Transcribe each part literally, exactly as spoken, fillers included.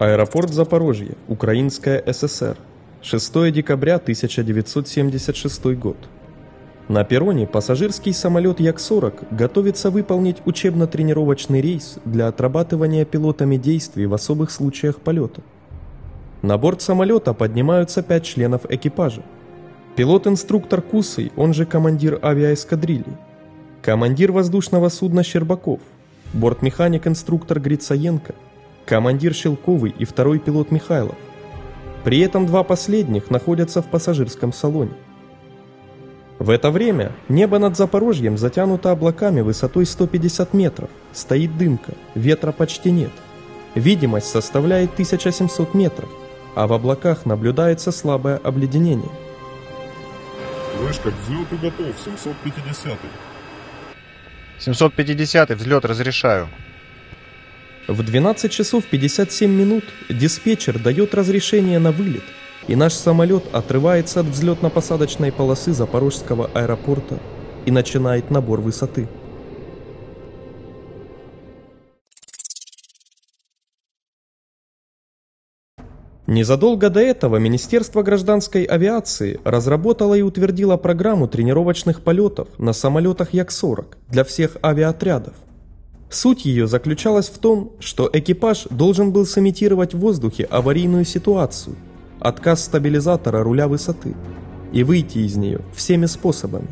Аэропорт Запорожье, Украинская ССР. шестое декабря тысяча девятьсот семьдесят шестой год. На перроне пассажирский самолет Як сорок готовится выполнить учебно-тренировочный рейс для отрабатывания пилотами действий в особых случаях полета. На борт самолета поднимаются пять членов экипажа. Пилот-инструктор Кусый, он же командир авиаэскадрильи. Командир воздушного судна Щербаков. Бортмеханик-инструктор Грицаенко. Командир Щелковый и второй пилот Михайлов. При этом два последних находятся в пассажирском салоне. В это время небо над Запорожьем затянуто облаками высотой сто пятьдесят метров, стоит дымка, ветра почти нет. Видимость составляет тысяча семьсот метров, а в облаках наблюдается слабое обледенение. Вышка, к взлету готов, семьсот пятидесятый. семьсот пятидесятый, взлет разрешаю. В двенадцать часов пятьдесят семь минут диспетчер дает разрешение на вылет, и наш самолет отрывается от взлетно-посадочной полосы Запорожского аэропорта и начинает набор высоты. Незадолго до этого Министерство гражданской авиации разработало и утвердило программу тренировочных полетов на самолетах Як сорок для всех авиаотрядов. Суть ее заключалась в том, что экипаж должен был сымитировать в воздухе аварийную ситуацию, отказ стабилизатора руля высоты, и выйти из нее всеми способами.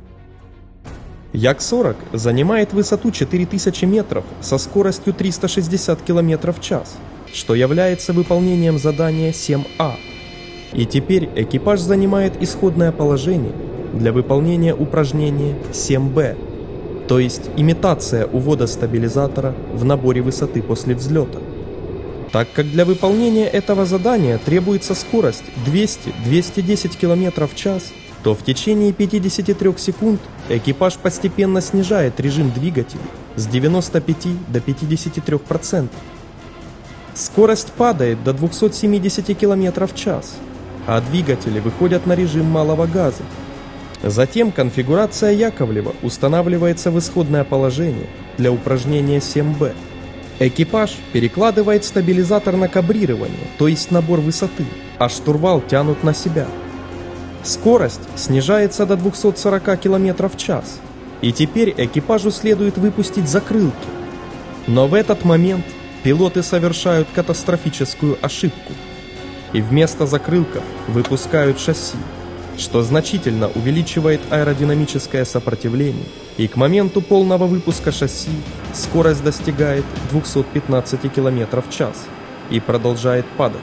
Як сорок занимает высоту четыре тысячи метров со скоростью триста шестьдесят километров в час, что является выполнением задания семь А. И теперь экипаж занимает исходное положение для выполнения упражнения семь Б, то есть имитация увода стабилизатора в наборе высоты после взлета. Так как для выполнения этого задания требуется скорость двести — двести десять километров в час, то в течение пятидесяти трёх секунд экипаж постепенно снижает режим двигателей с девяноста пяти до пятидесяти трёх процентов. Скорость падает до двухсот семидесяти километров в час, а двигатели выходят на режим малого газа. Затем конфигурация Яковлева устанавливается в исходное положение для упражнения семь Б. Экипаж перекладывает стабилизатор на кабрирование, то есть набор высоты, а штурвал тянут на себя. Скорость снижается до двухсот сорока километров в час, и теперь экипажу следует выпустить закрылки. Но в этот момент пилоты совершают катастрофическую ошибку, и вместо закрылков выпускают шасси, что значительно увеличивает аэродинамическое сопротивление, и к моменту полного выпуска шасси скорость достигает двухсот пятнадцати километров в час и продолжает падать.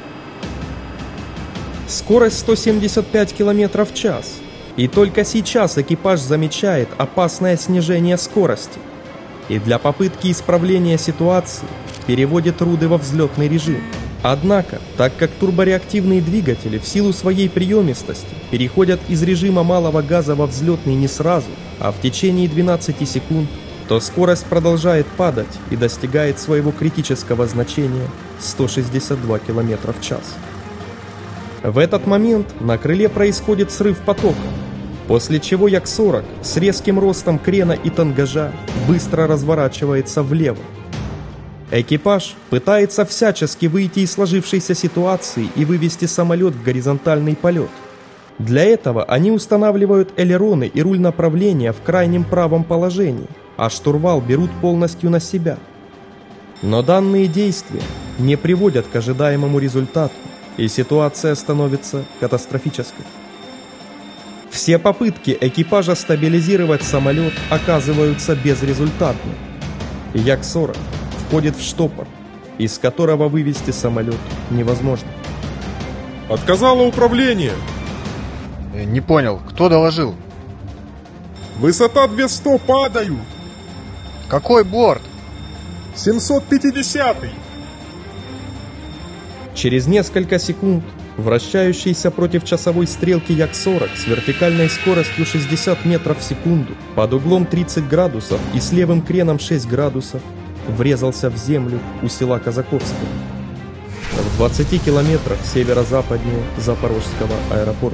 Скорость сто семьдесят пять километров в час, и только сейчас экипаж замечает опасное снижение скорости, и для попытки исправления ситуации переводит руды во взлетный режим. Однако, так как турбореактивные двигатели в силу своей приемистости переходят из режима малого газа во взлетный не сразу, а в течение двенадцати секунд, то скорость продолжает падать и достигает своего критического значения сто шестьдесят два километра в час. В этот момент на крыле происходит срыв потока, после чего Як сорок с резким ростом крена и тангажа быстро разворачивается влево. Экипаж пытается всячески выйти из сложившейся ситуации и вывести самолет в горизонтальный полет. Для этого они устанавливают элероны и руль направления в крайнем правом положении, а штурвал берут полностью на себя. Но данные действия не приводят к ожидаемому результату, и ситуация становится катастрофической. Все попытки экипажа стабилизировать самолет оказываются безрезультатны. Як сорок входит в штопор, из которого вывести самолет невозможно. Отказало управление. Э, не понял, кто доложил? Высота двести, падаю. Какой борт? семьсот пятидесятый. Через несколько секунд вращающийся против часовой стрелки Як сорок с вертикальной скоростью шестьдесят метров в секунду, под углом тридцать градусов и с левым креном шесть градусов, врезался в землю у села Казаковское, в двадцати километрах северо-западнее Запорожского аэропорта.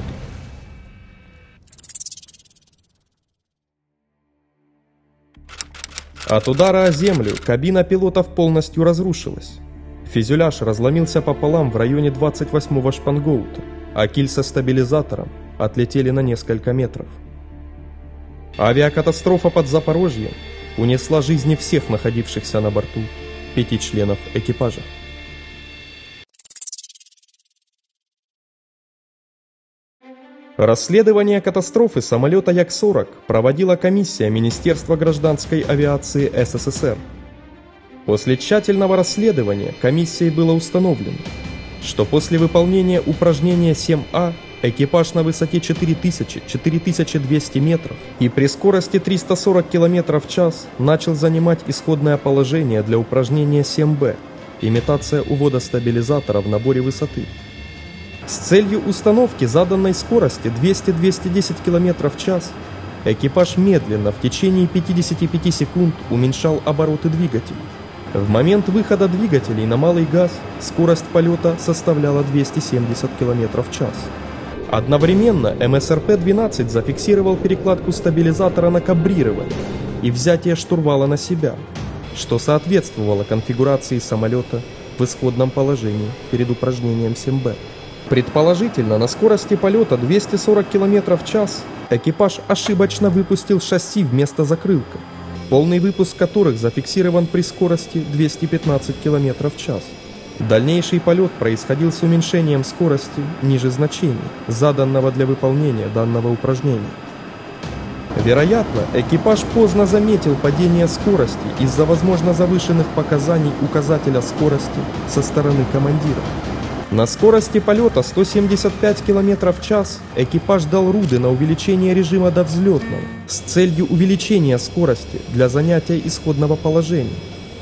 От удара о землю кабина пилотов полностью разрушилась. Фюзеляж разломился пополам в районе двадцать восьмого шпангоута, а киль со стабилизатором отлетели на несколько метров. Авиакатастрофа под Запорожьем унесла жизни всех находившихся на борту пяти членов экипажа. Расследование катастрофы самолета Як сорок проводила комиссия Министерства гражданской авиации СССР. После тщательного расследования комиссией было установлено, что после выполнения упражнения семь А экипаж на высоте четыре тысячи — четыре тысячи двести метров и при скорости триста сорок километров в час начал занимать исходное положение для упражнения семь Б – имитация увода стабилизатора в наборе высоты. С целью установки заданной скорости двести — двести десять километров в час экипаж медленно в течение пятидесяти пяти секунд уменьшал обороты двигателей. В момент выхода двигателей на малый газ скорость полета составляла двести семьдесят километров в час. Одновременно эм эс эр пэ двенадцать зафиксировал перекладку стабилизатора на кабрирование и взятие штурвала на себя, что соответствовало конфигурации самолета в исходном положении перед упражнением семь Б. Предположительно, на скорости полета двести сорок километров в час экипаж ошибочно выпустил шасси вместо закрылка, полный выпуск которых зафиксирован при скорости двести пятнадцать километров в час. Дальнейший полет происходил с уменьшением скорости ниже значения, заданного для выполнения данного упражнения. Вероятно, экипаж поздно заметил падение скорости из-за возможно завышенных показаний указателя скорости со стороны командира. На скорости полета сто семьдесят пять километров в час экипаж дал руды на увеличение режима до взлетного с целью увеличения скорости для занятия исходного положения.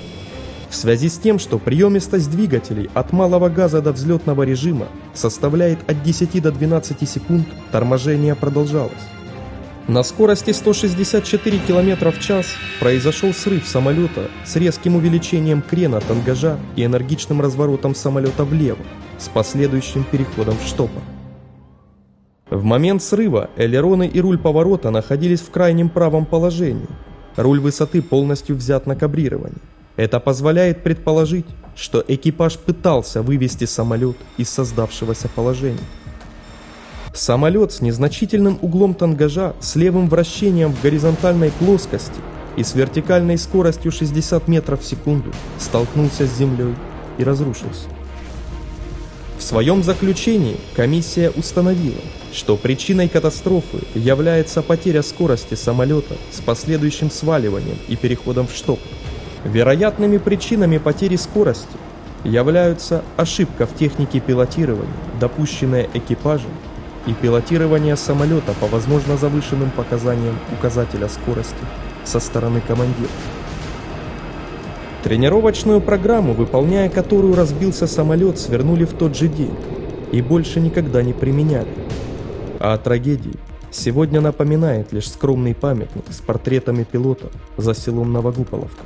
В связи с тем, что приемистость двигателей от малого газа до взлетного режима составляет от десяти до двенадцати секунд, торможение продолжалось. На скорости сто шестьдесят четыре километра в час произошел срыв самолета с резким увеличением крена тангажа и энергичным разворотом самолета влево, с последующим переходом в штопор. В момент срыва элероны и руль поворота находились в крайнем правом положении. Руль высоты полностью взят на кабрирование. Это позволяет предположить, что экипаж пытался вывести самолет из создавшегося положения. Самолет с незначительным углом тангажа, с левым вращением в горизонтальной плоскости и с вертикальной скоростью шестьдесят метров в секунду столкнулся с землей и разрушился. В своем заключении комиссия установила, что причиной катастрофы является потеря скорости самолета с последующим сваливанием и переходом в штопор. Вероятными причинами потери скорости являются ошибка в технике пилотирования, допущенная экипажем, и пилотирование самолета по возможно завышенным показаниям указателя скорости со стороны командира. Тренировочную программу, выполняя которую разбился самолет, свернули в тот же день и больше никогда не применяли. А о трагедии сегодня напоминает лишь скромный памятник с портретами пилота за селом Новогуполовка.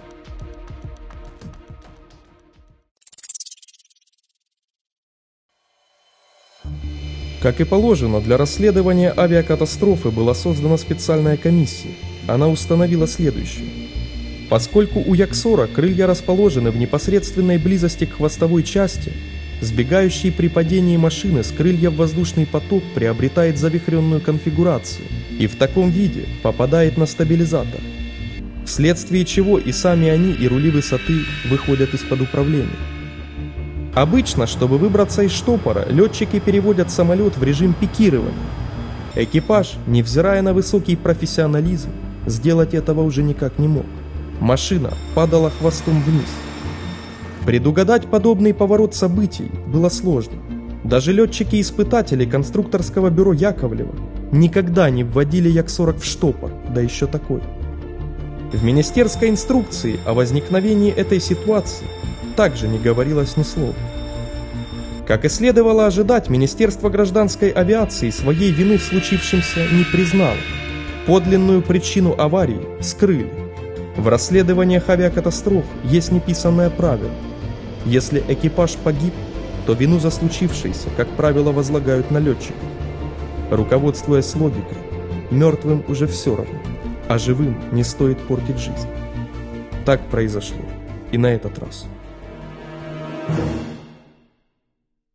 Как и положено, для расследования авиакатастрофы была создана специальная комиссия. Она установила следующее. Поскольку у Як сорок крылья расположены в непосредственной близости к хвостовой части, сбегающий при падении машины с крылья в воздушный поток приобретает завихренную конфигурацию и в таком виде попадает на стабилизатор, вследствие чего и сами они, и рули высоты выходят из-под управления. Обычно, чтобы выбраться из штопора, летчики переводят самолет в режим пикирования. Экипаж, невзирая на высокий профессионализм, сделать этого уже никак не мог. Машина падала хвостом вниз. Предугадать подобный поворот событий было сложно. Даже летчики-испытатели конструкторского бюро Яковлева никогда не вводили Як сорок в штопор, да еще такой. В министерской инструкции о возникновении этой ситуации также не говорилось ни слова. Как и следовало ожидать, Министерство гражданской авиации своей вины в случившемся не признало. Подлинную причину аварии скрыли. В расследованиях авиакатастроф есть неписанное правило. Если экипаж погиб, то вину за случившееся, как правило, возлагают на летчиков. Руководствуясь логикой, мертвым уже все равно, а живым не стоит портить жизнь. Так произошло и на этот раз.